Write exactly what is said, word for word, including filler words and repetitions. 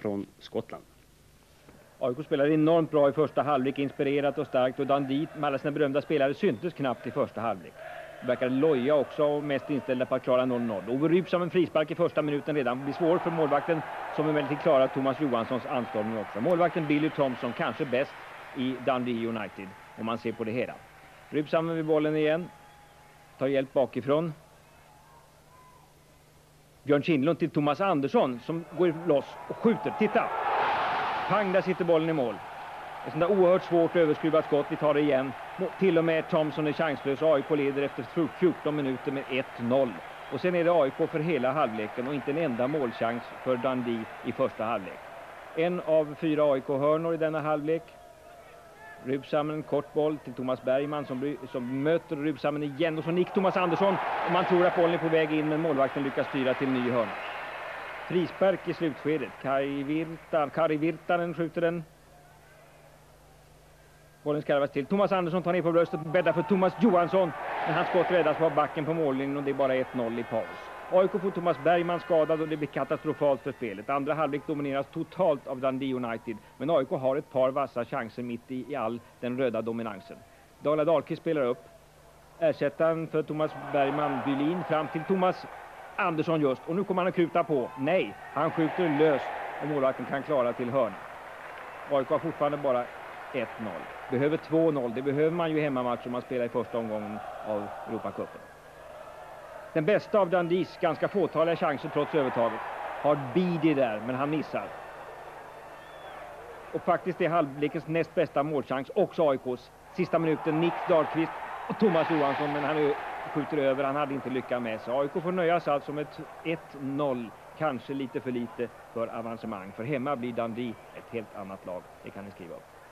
från Skottland. A I K spelade enormt bra i första halvlek, inspirerat och starkt, och Dundee med alla sina berömda spelare syntes knappt i första halvlek. Verkade loja också och mest inställda på att klara noll noll. Ove Rybs av en frispark i första minuten redan blir svår för målvakten, som emellertid klarar Thomas Johanssons anstormning också. Målvakten Billy Thompson kanske bäst i Dundee United om man ser på det hela. Rybs använder bollen igen, tar hjälp bakifrån. Björn Kindlund till Thomas Andersson som går loss och skjuter. Titta! Pang, där sitter bollen i mål. Ett sånt där oerhört svårt överskruvat skott. Vi tar det igen. Till och med Thompson är chanslös. A I K leder efter fjorton minuter med ett noll. Och sen är det A I K för hela halvleken och inte en enda målchans för Dundee i första halvlek. En av fyra A I K-hörnor i denna halvlek. Rybsamen, en kort boll till Thomas Bergman som, som möter Rybsamen igen. Och så nick Thomas Andersson. Och man tror att bollen är på väg in, men målvakten lyckas styra till ny hörna. Frispark i slutskedet. Kari Virta, Kari Virtanen skjuter den. Bollen skarvas till. Thomas Andersson tar ner på bröstet och bäddar för Thomas Johansson. Men hans skott räddas på backen på mållinjen och det är bara ett noll i paus. A I K får Thomas Bergman skadad och det blir katastrofalt för spelet. Andra halvlek domineras totalt av Dundee United. Men A I K har ett par vassa chanser mitt i, i all den röda dominansen. Dala Dahlqvist spelar upp. Ersättaren för Thomas Bergman, Bylin, fram till Thomas Andersson just. Och nu kommer han att kuta på. Nej, han skjuter löst och målvakten kan klara till hörn. A I K har fortfarande bara ett noll. Behöver två noll. Det behöver man ju i hemmamatch om man spelar i första omgången av Europacupen. Den bästa av Dundees ganska fåtaliga chanser trots övertaget har Beattie där, men han missar. Och faktiskt är halvlekens näst bästa målchans också A I K:s. Sista minuten Nick Dahlqvist och Thomas Johansson, men han skjuter över. Han hade inte lyckats med sig. A I K får nöja sig alltså med ett noll. Kanske lite för lite för avancemang. För hemma blir Dundee ett helt annat lag. Det kan ni skriva upp.